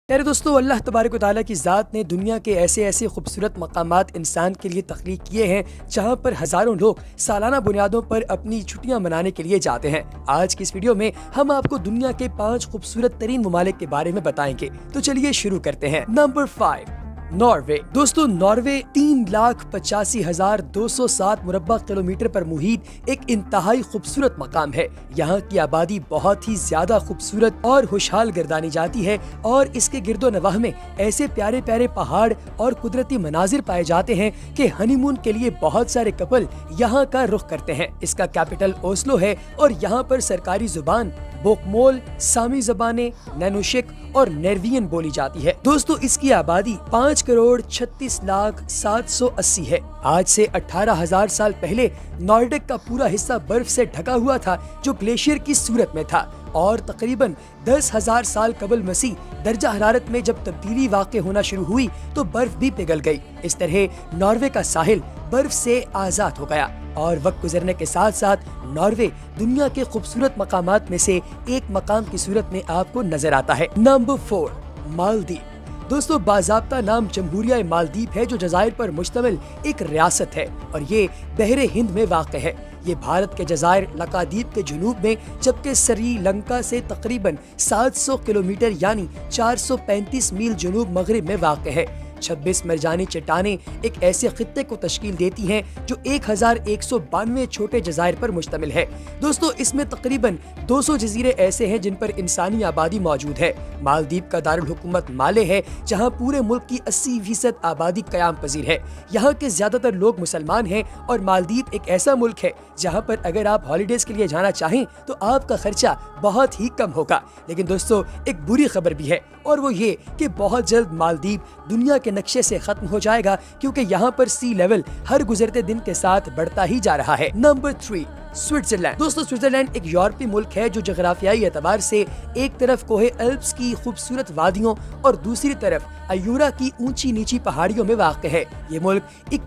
प्यारे दोस्तों, अल्लाह तबारक व तआला की ज़ात ने दुनिया के ऐसे ऐसे खूबसूरत मकामात इंसान के लिए तख्लीक किए हैं जहाँ पर हज़ारों लोग सालाना बुनियादों पर अपनी छुट्टियाँ मनाने के लिए जाते हैं। आज की इस वीडियो में हम आपको दुनिया के 5 खूबसूरत तरीन ममालिक के बारे में बताएंगे। तो चलिए शुरू करते हैं। Number 5, Norway. दोस्तों, नॉर्वे 3,85,207 मुरब्बा किलोमीटर पर मुहित एक इंतहाई खूबसूरत मकाम है। यहाँ की आबादी बहुत ही ज्यादा खूबसूरत और खुशहाल गर्दानी जाती है और इसके गिरदो नवाह में ऐसे प्यारे प्यारे पहाड़ और कुदरती मनाजिर पाए जाते हैं कि हनीमून के लिए बहुत सारे कपल यहाँ का रुख करते हैं। इसका कैपिटल ओस्लो है और यहाँ पर सरकारी जुबान बोकमोल, सामी ज़बानें, नैनुशिक और नॉर्वेजियन बोली जाती है। दोस्तों, इसकी आबादी 5,36,780 है। आज से 18,000 साल पहले नॉर्डिक का पूरा हिस्सा बर्फ से ढका हुआ था जो ग्लेशियर की सूरत में था और तकरीबन 10,000 साल कबल मसीह दर्जा हरारत में जब तब्दीली वाक़ होना शुरू हुई तो बर्फ भी पिघल गई। इस तरह नॉर्वे का साहिल बर्फ से आज़ाद हो गया और वक्त गुजरने के साथ साथ नॉर्वे दुनिया के खूबसूरत मकामात में से एक मकाम की सूरत में आपको नजर आता है। नंबर 4, मालदीव। दोस्तों, बाज़ाब्ता नाम जमहूरिया मालदीव है जो जज़ायर पर मुश्तमिल एक रियासत है और ये बहरे हिंद में वाक़ है। ये भारत के जज़ायर लक्षद्वीप के जुनूब में जबकि श्रीलंका से तकरीबन 700 किलोमीटर यानी 435 मील जुनूब मगरिब में वाक़ है। 26 मरजानी चट्टानें एक ऐसे खित्ते को तश्कील देती हैं जो 1192 छोटे जज़ायर पर मुश्तमिल है। दोस्तों, इसमें तकरीबन 200 जजीरे ऐसे हैं जिन पर इंसानी आबादी मौजूद है। मालदीव का दारुल हुकूमत माले है जहां पूरे मुल्क की 80% आबादी क़याम पजीर है। यहाँ के ज्यादातर लोग मुसलमान हैं और मालदीव एक ऐसा मुल्क है जहाँ पर अगर आप हॉलीडेज के लिए जाना चाहें तो आपका खर्चा बहुत ही कम होगा। लेकिन दोस्तों, एक बुरी खबर भी है और वो ये कि बहुत जल्द मालदीव दुनिया के नक्शे से खत्म हो जाएगा क्योंकि यहाँ पर सी लेवल हर गुजरते दिन के साथ बढ़ता ही जा रहा है। Number 3, Switzerland. दोस्तों, स्विट्जरलैंड एक यूरोपीय मुल्क है जो जगराफियाई एतबार से एक तरफ कोहे एल्प्स की खूबसूरत वादियों और दूसरी तरफ अयूरा की ऊंची नीची पहाड़ियों में वाक़ है। ये मुल्क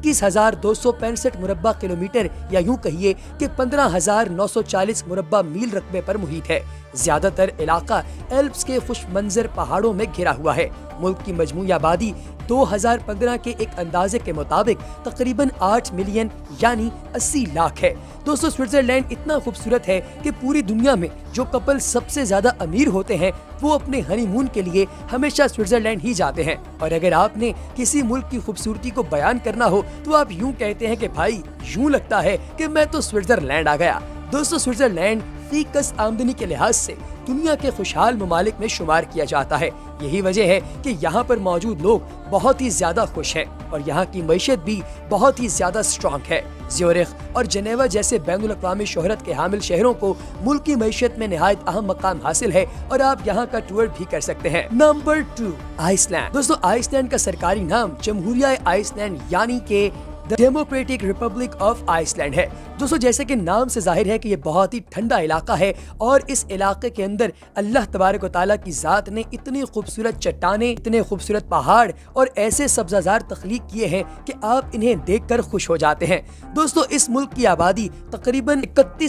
21,265 मुरब्बा किलोमीटर या यूं कहिए कि 15,940 मुरब्बा मील रकबे पर मुहित है। ज्यादातर इलाका एल्प्स के खुश मंजर पहाड़ों में घिरा हुआ है। मुल्क की मजमूई आबादी 2015 के एक अंदाजे के मुताबिक तकरीबन 8 मिलियन यानी 80 लाख है। दोस्तों, स्विट्जरलैंड इतना खूबसूरत है कि पूरी दुनिया में जो कपल सबसे ज्यादा अमीर होते हैं वो अपने हनीमून के लिए हमेशा स्विट्जरलैंड ही जाते हैं। और अगर आपने किसी मुल्क की खूबसूरती को बयान करना हो तो आप यूं कहते हैं कि भाई यूं लगता है कि मैं तो स्विट्जरलैंड आ गया। दोस्तों, स्विट्जरलैंड फीकस आमदनी के लिहाज से दुनिया के खुशहाल ममालिक में शुमार किया जाता है। यही वजह है कि यहाँ पर मौजूद लोग बहुत ही ज्यादा खुश हैं और यहाँ की मईशत भी बहुत ही ज्यादा स्ट्रॉन्ग है। ज़्यूरिख और जनेवा जैसे बैनुल अक़वामी शोहरत के हामिल शहरों को मुल्क की मईशत में निहायत अहम मकाम हासिल है और आप यहाँ का टूर भी कर सकते हैं। Number 2, Iceland. दोस्तों, आइसलैंड का सरकारी नाम जमहूरिया आइसलैंड यानी के डेमोक्रेटिक रिपब्लिक ऑफ आइसलैंड है। दोस्तों, जैसे कि नाम से जाहिर है कि ये बहुत ही ठंडा इलाका है और इस इलाके के अंदर अल्लाह तबारक व तआला की ज़ात ने इतनी खूबसूरत चट्टानें, इतने खूबसूरत पहाड़ और ऐसे सब्ज़ाज़ार तख्लीक किए हैं कि आप इन्हें देखकर खुश हो जाते हैं। दोस्तों, इस मुल्क की आबादी तकरीबन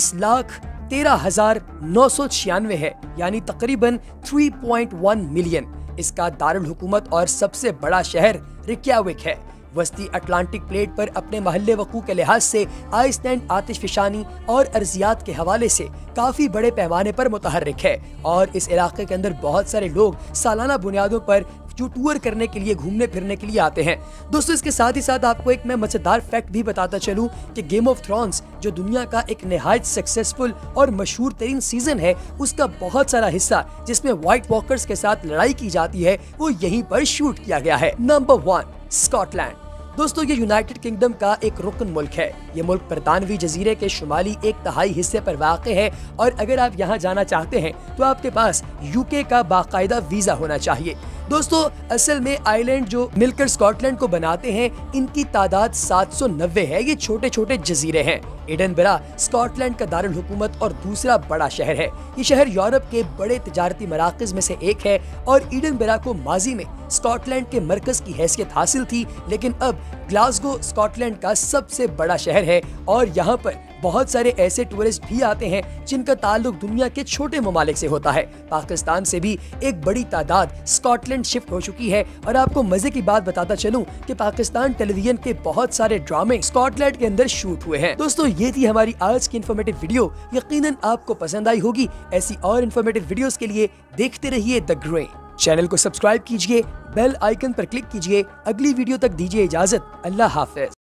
31,13,996 है यानी तकरीबन 3.1 मिलियन। इसका दारुल हुकूमत और सबसे बड़ा शहर रिक्याविक है। वस्ती अटलांटिक प्लेट पर अपने महल्ले वकू के लिहाज से आइसलैंड आतिशफशानी और अर्जियात के हवाले से काफी बड़े पैमाने पर मुतहर्रिक है और इस इलाके के अंदर बहुत सारे लोग सालाना बुनियादों पर जो टूर करने के लिए, घूमने फिरने के लिए आते हैं। दोस्तों, इसके साथ ही साथ आपको एक मैं मजेदार फैक्ट भी बताता चलूं कि गेम ऑफ थ्रोन्स जो दुनिया का एक निहायत सक्सेसफुल और मशहूर तरीन सीजन है, उसका बहुत सारा हिस्सा जिसमें व्हाइट वॉकर्स के साथ लड़ाई की जाती है वो यहीं पर शूट किया गया है। Number 1, Scotland. दोस्तों, ये यूनाइटेड किंगडम का एक रुकन मुल्क है। ये मुल्क बरतानवी जजीरे के शुमाली 1/3 हिस्से पर वाक़ है और अगर आप यहाँ जाना चाहते हैं तो आपके पास यूके का बाकायदा वीजा होना चाहिए। दोस्तों, असल में आइलैंड जो मिलकर स्कॉटलैंड को बनाते हैं इनकी तादाद 790 है। ये छोटे छोटे जजीरे हैं। एडनबरा स्कॉटलैंड का दारुल हुकूमत और दूसरा बड़ा शहर है। ये शहर यूरोप के बड़े तिजारती मराकज़ में से एक है और एडनबरा को माजी में स्कॉटलैंड के मरकज की हैसियत हासिल थी, लेकिन अब ग्लासगो स्कॉटलैंड का सबसे बड़ा शहर है और यहाँ पर بہت سارے ایسے ٹورسٹ بھی آتے ہیں جن کا تعلق دنیا کے چھوٹے ممالک سے ہوتا ہے۔ پاکستان سے بھی ایک بڑی تعداد اسکاٹ لینڈ شفٹ ہو چکی ہے، اور آپ کو مزے کی بات بتاتا چلوں کہ پاکستان ٹیلی ویژن کے بہت سارے ڈرامے اسکاٹ لینڈ کے اندر شوٹ ہوئے ہیں۔ دوستو یہ تھی ہماری آج کی انفارمیٹیو ویڈیو، یقیناً آپ کو پسند آئی ہوگی۔ ایسی اور انفارمیٹیو ویڈیوز کے لیے دیکھتے رہیے دی گرے۔ چینل کو سبسکرائب کیجئے، بیل آئیکن پر کلک کیجئے۔ اگلی ویڈیو تک دیجئے اجازت، اللہ حافظ۔